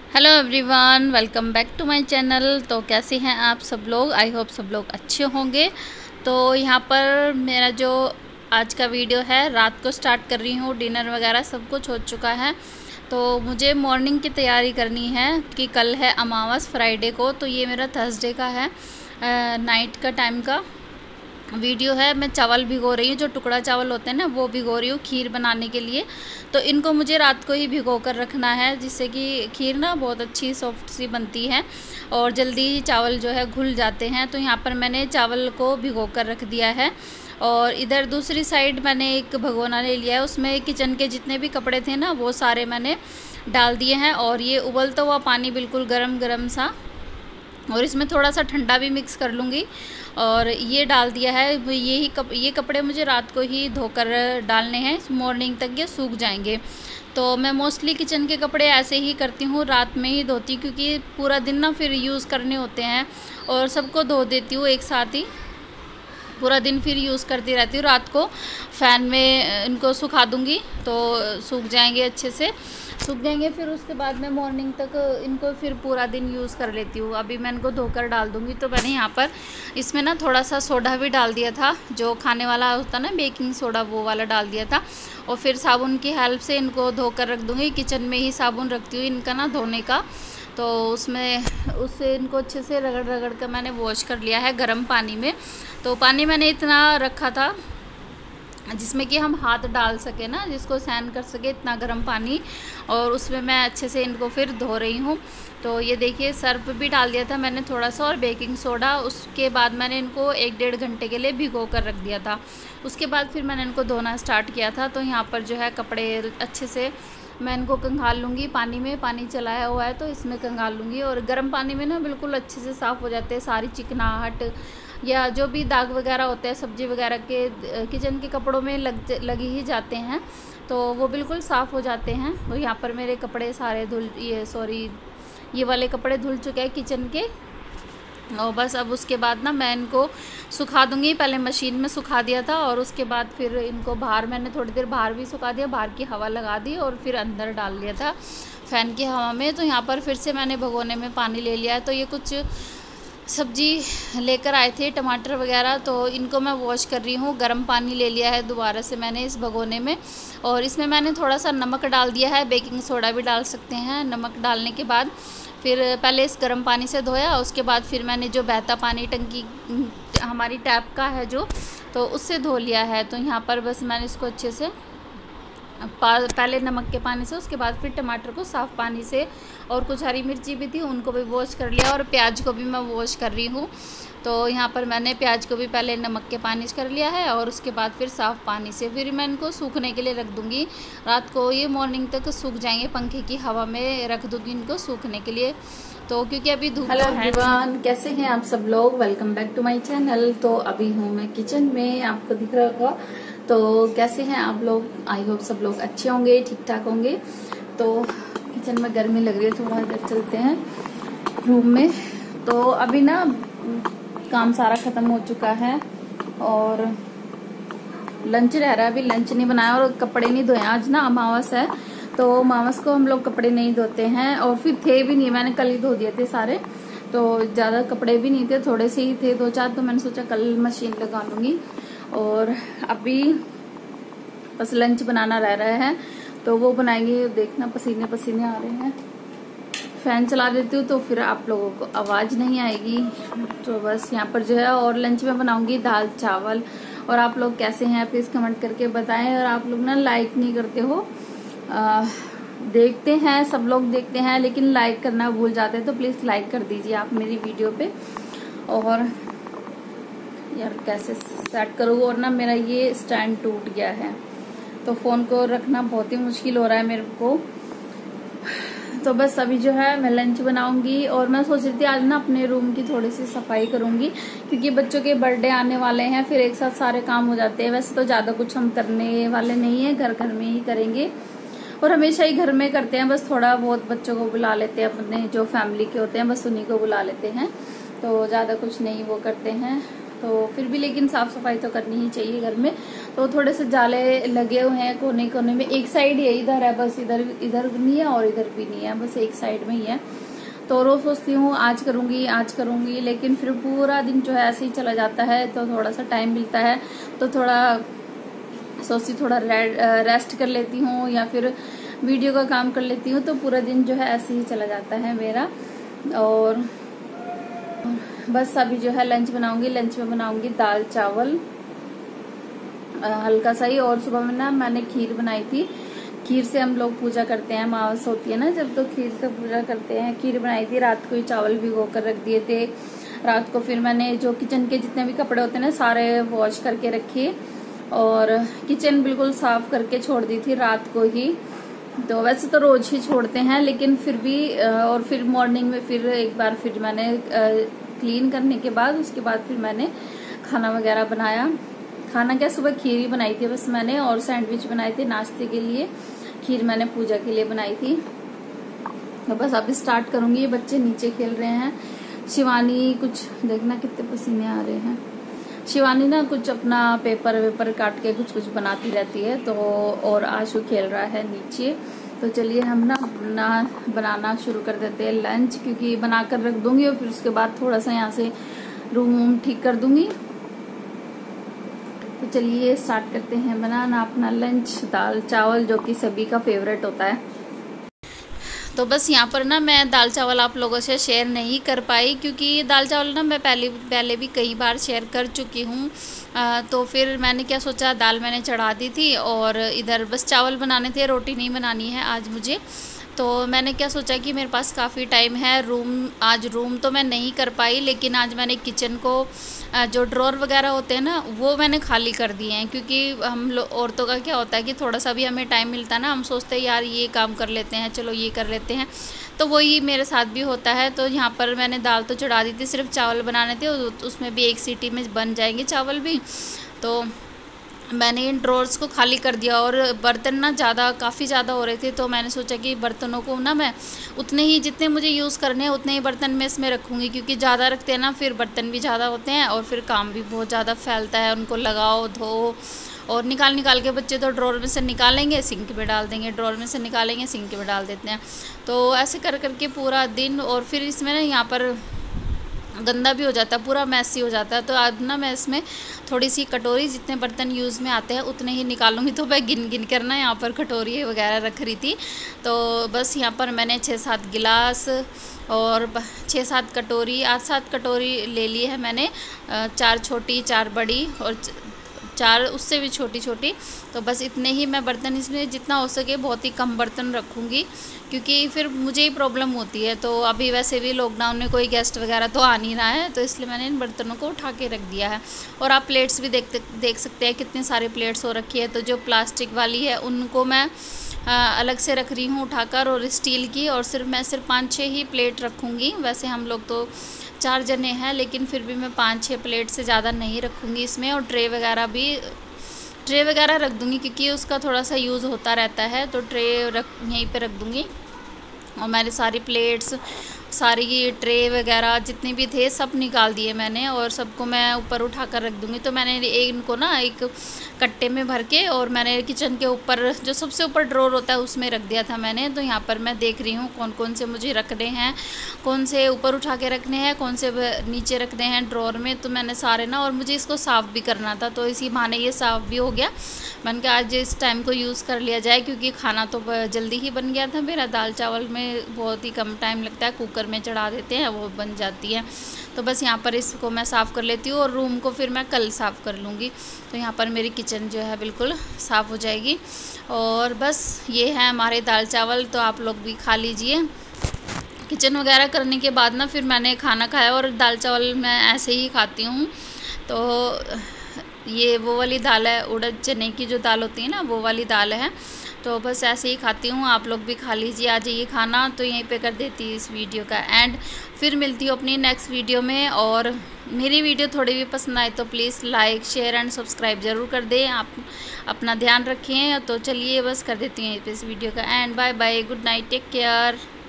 Hello everyone, welcome back to my channel. तो कैसे हैं आप सब लोग? आई होप सब लोग अच्छे होंगे। तो यहाँ पर मेरा जो आज का वीडियो है, रात को स्टार्ट कर रही हूँ। डिनर वगैरह सब कुछ हो चुका है। तो मुझे मॉर्निंग की तैयारी करनी है कि कल है अमावस फ्राइडे को। तो ये मेरा थर्सडे का है, नाइट का टाइम का वीडियो है। मैं चावल भिगो रही हूँ, जो टुकड़ा चावल होते हैं ना, वो भिगो रही हूँ खीर बनाने के लिए। तो इनको मुझे रात को ही भिगो कर रखना है, जिससे कि खीर ना बहुत अच्छी सॉफ्ट सी बनती है और जल्दी ही चावल जो है घुल जाते हैं। तो यहाँ पर मैंने चावल को भिगो कर रख दिया है। और इधर दूसरी साइड मैंने एक भगोना ले लिया है, उसमें किचन के जितने भी कपड़े थे ना, वो सारे मैंने डाल दिए हैं। और ये उबलता हुआ पानी बिल्कुल गरम गरम सा, और इसमें थोड़ा सा ठंडा भी मिक्स कर लूँगी। और ये डाल दिया है। ये कपड़े मुझे रात को ही धोकर डालने हैं, मॉर्निंग तक ये सूख जाएंगे। तो मैं मोस्टली किचन के कपड़े ऐसे ही करती हूँ, रात में ही धोती, क्योंकि पूरा दिन ना फिर यूज़ करने होते हैं और सबको धो देती हूँ एक साथ ही। पूरा दिन फिर यूज़ करती रहती हूँ। रात को फ़ैन में इनको सुखा दूँगी तो सूख जाएंगे, अच्छे से सूख जाएंगे। फिर उसके बाद मैं मॉर्निंग तक इनको फिर पूरा दिन यूज़ कर लेती हूँ। अभी मैं इनको धोकर डाल दूँगी। तो मैंने यहाँ पर इसमें ना थोड़ा सा सोडा भी डाल दिया था, जो खाने वाला होता ना बेकिंग सोडा, वो वाला डाल दिया था। और फिर साबुन की हेल्प से इनको धोकर रख दूँगी। किचन में ही साबुन रखती हूँ इनका ना धोने का। तो उससे इनको अच्छे से रगड़ रगड़ कर मैंने वॉश कर लिया है गर्म पानी में। तो पानी मैंने इतना रखा था जिसमें कि हम हाथ डाल सके ना, जिसको सहन कर सके, इतना गर्म पानी। और उसमें मैं अच्छे से इनको फिर धो रही हूँ। तो ये देखिए, सर्फ भी डाल दिया था मैंने थोड़ा सा, और बेकिंग सोडा। उसके बाद मैंने इनको 1-1.5 घंटे के लिए भिगो कर रख दिया था। उसके बाद फिर मैंने इनको धोना स्टार्ट किया था। तो यहाँ पर जो है कपड़े अच्छे से मैं इनको कंघाल लूँगी पानी में। पानी चलाया हुआ है तो इसमें कंघाल लूँगी, और गर्म पानी में ना बिल्कुल अच्छे से साफ़ हो जाते हैं सारी चिकनाहट या जो भी दाग वगैरह होते हैं सब्ज़ी वगैरह के किचन के कपड़ों में लग ही जाते हैं, तो वो बिल्कुल साफ़ हो जाते हैं। तो यहाँ पर मेरे कपड़े सारे ये वाले कपड़े धुल चुके हैं किचन के। और बस अब उसके बाद ना मैं इनको सुखा दूँगी। पहले मशीन में सुखा दिया था, और उसके बाद फिर इनको बाहर मैंने थोड़ी देर बाहर भी सुखा दिया, बाहर की हवा लगा दी, और फिर अंदर डाल दिया था फ़ैन की हवा में। तो यहाँ पर फिर से मैंने भगोने में पानी ले लिया है। तो ये कुछ सब्जी लेकर आए थे, टमाटर वगैरह, तो इनको मैं वॉश कर रही हूँ। गर्म पानी ले लिया है दोबारा से मैंने इस भगोने में, और इसमें मैंने थोड़ा सा नमक डाल दिया है, बेकिंग सोडा भी डाल सकते हैं। नमक डालने के बाद फिर पहले इस गर्म पानी से धोया, उसके बाद फिर मैंने जो बहता पानी टंकी हमारी टैप का है जो, तो उससे धो लिया है। तो यहाँ पर बस मैंने इसको अच्छे से पहले नमक के पानी से, उसके बाद फिर टमाटर को साफ़ पानी से, और कुछ हरी मिर्ची भी थी उनको भी वॉश कर लिया, और प्याज को भी मैं वॉश कर रही हूँ। तो यहाँ पर मैंने प्याज को भी पहले नमक के पानी से कर लिया है, और उसके बाद फिर साफ़ पानी से फिर मैं इनको सूखने के लिए रख दूँगी। रात को ये मॉर्निंग तक सूख जाएंगे, पंखे की हवा में रख दूँगी इनको सूखने के लिए। तो क्योंकि अभी धूप हेलो एवरीवन, कैसे हैं आप सब लोग? Welcome back to my channel. तो अभी हूँ मैं किचन में, आपको दिख रहा होगा। तो कैसे हैं आप लोग? आई होप सब लोग अच्छे होंगे, ठीक ठाक होंगे। तो किचन में गर्मी लग रही है, थोड़ा इधर चलते हैं रूम में। तो अभी ना काम सारा खत्म हो चुका है, और लंच रह रहा है। अभी लंच नहीं बनाया, और कपड़े नहीं धोए। आज ना अमावस है, तो अमावस को हम लोग कपड़े नहीं धोते हैं, और फिर थे भी नहीं, मैंने कल ही धो दिए थे सारे। तो ज़्यादा कपड़े भी नहीं थे, थोड़े से ही थे 2-4, तो मैंने सोचा कल मशीन लगा लूँगी। और अभी बस लंच बनाना रह रहा है, तो वो बनाएंगे। देखना पसीने पसीने आ रहे हैं। फैन चला देती हूँ तो फिर आप लोगों को आवाज़ नहीं आएगी। तो बस यहाँ पर जो है, और लंच में बनाऊँगी दाल चावल। और आप लोग कैसे हैं प्लीज़ कमेंट करके बताएं। और आप लोग ना लाइक नहीं करते हो, देखते हैं, सब लोग देखते हैं, लेकिन लाइक करना भूल जाते हैं। तो प्लीज़ लाइक कर दीजिए आप मेरी वीडियो पे। और यार कैसे सेट करूँ, और ना मेरा ये स्टैंड टूट गया है, तो फ़ोन को रखना बहुत ही मुश्किल हो रहा है मेरे को। तो बस अभी जो है मैं लंच बनाऊंगी, और मैं सोच रही थी आज ना अपने रूम की थोड़ी सी सफाई करूंगी, क्योंकि बच्चों के बर्थडे आने वाले हैं, फिर एक साथ सारे काम हो जाते हैं। वैसे तो ज़्यादा कुछ हम करने वाले नहीं है, घर घर में ही करेंगे, और हमेशा ही घर में करते हैं। बस थोड़ा बहुत बच्चों को बुला लेते हैं, अपने जो फैमिली के होते हैं बस उन्हीं को बुला लेते हैं, तो ज़्यादा कुछ नहीं वो करते हैं। तो फिर भी लेकिन साफ सफाई तो करनी ही चाहिए घर में। तो थोड़े से जाले लगे हुए हैं कोने कोने में, एक साइड है, इधर है बस, इधर नहीं है और इधर भी नहीं है, बस एक साइड में ही है। तो रोज सोचती हूँ आज करूंगी, लेकिन फिर पूरा दिन जो है ऐसे ही चला जाता है। तो थोड़ा सा टाइम मिलता है तो सोचती थोड़ा रेस्ट कर लेती हूँ या फिर वीडियो का काम कर लेती हूँ। तो पूरा दिन जो है ऐसे ही चला जाता है मेरा। और बस अभी जो है लंच में बनाऊंगी दाल चावल हल्का सा ही। और सुबह में ना मैंने खीर बनाई थी, खीर से हम लोग पूजा करते हैं, अमावस होती है ना जब, तो खीर से पूजा करते हैं। खीर बनाई थी, रात को ही चावल भिगो कर रख दिए थे। रात को फिर मैंने जो किचन के जितने भी कपड़े होते हैं ना सारे वॉश करके रखे और किचन बिल्कुल साफ करके छोड़ दी थी रात को ही। तो वैसे तो रोज ही छोड़ते हैं लेकिन फिर भी, और फिर मॉर्निंग में फिर एक बार फिर मैंने क्लीन करने के बाद उसके बाद फिर मैंने खाना वगैरह बनाया। खाना क्या, सुबह खीर ही बनाई थी बस मैंने, और सैंडविच बनाए थे नाश्ते के लिए। खीर मैंने पूजा के लिए बनाई थी। तो बस अभी स्टार्ट करूंगी। ये बच्चे नीचे खेल रहे हैं। शिवानी कुछ देखना कितने पसीने आ रहे हैं। शिवानी ना कुछ अपना पेपर काट के कुछ बनाती रहती है। तो और आशु खेल रहा है नीचे। तो चलिए हम ना बनाना शुरू कर देते हैं लंच, क्योंकि बनाकर रख दूंगी और फिर उसके बाद थोड़ा सा यहाँ से रूम ठीक कर दूंगी। तो चलिए स्टार्ट करते हैं बनाना अपना लंच, दाल चावल जो कि सभी का फेवरेट होता है। तो बस यहाँ पर ना मैं दाल चावल आप लोगों से शेयर नहीं कर पाई, क्योंकि दाल चावल ना मैं पहले भी कई बार शेयर कर चुकी हूँ। तो फिर मैंने क्या सोचा, दाल मैंने चढ़ा दी थी और इधर बस चावल बनाने थे, रोटी नहीं बनानी है आज मुझे। तो मैंने क्या सोचा कि मेरे पास काफ़ी टाइम है, आज रूम तो मैं नहीं कर पाई, लेकिन आज मैंने किचन को जो ड्रॉर वगैरह होते हैं ना वो मैंने खाली कर दिए हैं। क्योंकि हम लोग औरतों का क्या होता है कि थोड़ा सा भी हमें टाइम मिलता है ना, हम सोचते हैं यार ये काम कर लेते हैं, चलो ये कर लेते हैं। तो वही मेरे साथ भी होता है। तो यहाँ पर मैंने दाल तो चढ़ा दी थी, सिर्फ चावल बनाने थे, उसमें भी 1 सीटी में बन जाएंगे चावल भी। तो मैंने इन ड्रॉर्स को खाली कर दिया। और बर्तन ना काफ़ी ज़्यादा हो रहे थे, तो मैंने सोचा कि बर्तनों को ना मैं उतने ही जितने मुझे यूज़ करने हैं उतने ही बर्तन मैं इसमें रखूँगी, क्योंकि ज़्यादा रखते हैं ना फिर बर्तन भी ज़्यादा होते हैं और फिर काम भी बहुत ज़्यादा फैलता है, उनको लगाओ धो और निकाल के बच्चे तो ड्रॉर में से निकालेंगे सिंक में डाल देंगे, ड्रॉर में से निकालेंगे सिंक में डाल देते हैं। तो ऐसे करके पूरा दिन, और फिर इसमें ना यहाँ पर गंदा भी हो जाता है, पूरा मैसी हो जाता है। तो अब ना मैं इसमें थोड़ी सी कटोरी, जितने बर्तन यूज़ में आते हैं उतने ही निकालूंगी। तो मैं गिन कर ना यहाँ पर कटोरी वगैरह रख रही थी। तो बस यहाँ पर मैंने 6-7 गिलास और 6-7 कटोरी, 8-7 कटोरी ले ली है मैंने, 4 छोटी 4 बड़ी और 4 उससे भी छोटी। तो बस इतने ही मैं बर्तन, इसमें जितना हो सके बहुत ही कम बर्तन रखूँगी, क्योंकि फिर मुझे ही प्रॉब्लम होती है। तो अभी वैसे भी लॉकडाउन में कोई गेस्ट वगैरह तो आ नहीं रहा है, तो इसलिए मैंने इन बर्तनों को उठा के रख दिया है। और आप प्लेट्स भी देख सकते हैं कितने सारे प्लेट्स हो रखी है। तो जो प्लास्टिक वाली है उनको मैं अलग से रख रही हूँ उठाकर, और स्टील की, और मैं सिर्फ 5-6 ही प्लेट रखूँगी। वैसे हम लोग तो 4 जने हैं, लेकिन फिर भी मैं 5-6 प्लेट से ज़्यादा नहीं रखूँगी इसमें। और ट्रे वगैरह रख दूँगी, क्योंकि उसका थोड़ा सा यूज़ होता रहता है। तो ट्रे यहीं पे रख दूँगी। और मैंने सारी प्लेट्स, सारी ट्रे वगैरह जितने भी थे सब निकाल दिए मैंने, और सबको मैं ऊपर उठा कर रख दूँगी। तो मैंने इनको ना एक कट्टे में भर के, और मैंने किचन के ऊपर जो सबसे ऊपर ड्रॉर होता है उसमें रख दिया था मैंने। तो यहाँ पर मैं देख रही हूँ कौन कौन से मुझे रखने हैं, कौन से ऊपर उठा के रखने हैं, कौन से नीचे रखने हैं ड्रॉर में। तो मैंने सारे ना, और मुझे इसको साफ़ भी करना था, तो इसी बहाने ये साफ़ भी हो गया। मैंने कहा आज इस टाइम को यूज़ कर लिया जाए, क्योंकि खाना तो जल्दी ही बन गया था मेरा। दाल चावल में बहुत ही कम टाइम लगता है, कुकर में चढ़ा देते हैं वो बन जाती है। तो बस यहाँ पर इसको मैं साफ़ कर लेती हूँ, और रूम को फिर मैं कल साफ़ कर लूँगी। तो यहाँ पर मेरी किचन जो है बिल्कुल साफ़ हो जाएगी। और बस ये है हमारे दाल चावल, तो आप लोग भी खा लीजिए। किचन वगैरह करने के बाद ना फिर मैंने खाना खाया, और दाल चावल मैं ऐसे ही खाती हूँ। तो ये वो वाली दाल है, उड़द चने की जो दाल होती है ना, वो वाली दाल है। तो बस ऐसे ही खाती हूँ, आप लोग भी खा लीजिए आ जाइए खाना। तो यहीं पे कर देती हूँ इस वीडियो का एंड, फिर मिलती हूँ अपनी नेक्स्ट वीडियो में। और मेरी वीडियो थोड़ी भी पसंद आए तो please like share and subscribe ज़रूर कर दें। आप अपना ध्यान रखें। तो चलिए बस कर देती हूँ इस वीडियो का end. Bye bye, good night, take care.